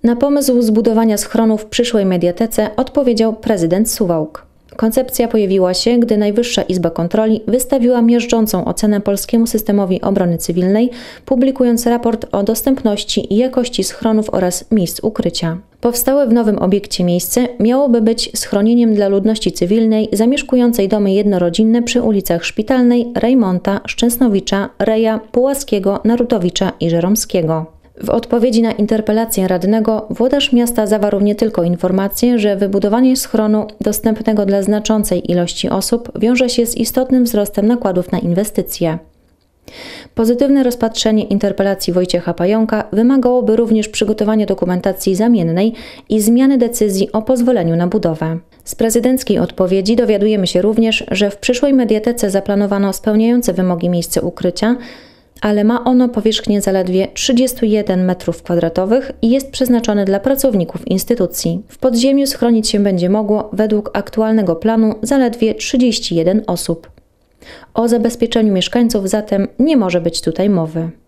Na pomysł zbudowania schronu w przyszłej mediatece odpowiedział prezydent Suwałk. Koncepcja pojawiła się, gdy Najwyższa Izba Kontroli wystawiła miażdżącą ocenę polskiemu systemowi obrony cywilnej, publikując raport o dostępności i jakości schronów oraz miejsc ukrycia. Powstałe w nowym obiekcie miejsce miałoby być schronieniem dla ludności cywilnej zamieszkującej domy jednorodzinne przy ulicach Szpitalnej, Rejmonta, Szczęsnowicza, Reja, Pułaskiego, Narutowicza i Żeromskiego. W odpowiedzi na interpelację radnego włodarz miasta zawarł nie tylko informację, że wybudowanie schronu dostępnego dla znaczącej ilości osób wiąże się z istotnym wzrostem nakładów na inwestycje. Pozytywne rozpatrzenie interpelacji Wojciecha Pająka wymagałoby również przygotowania dokumentacji zamiennej i zmiany decyzji o pozwoleniu na budowę. Z prezydenckiej odpowiedzi dowiadujemy się również, że w przyszłej mediatece zaplanowano spełniające wymogi miejsce ukrycia, ale ma ono powierzchnię zaledwie 31 m² i jest przeznaczone dla pracowników instytucji. W podziemiu schronić się będzie mogło, według aktualnego planu, zaledwie 31 osób. O zabezpieczeniu mieszkańców zatem nie może być tutaj mowy.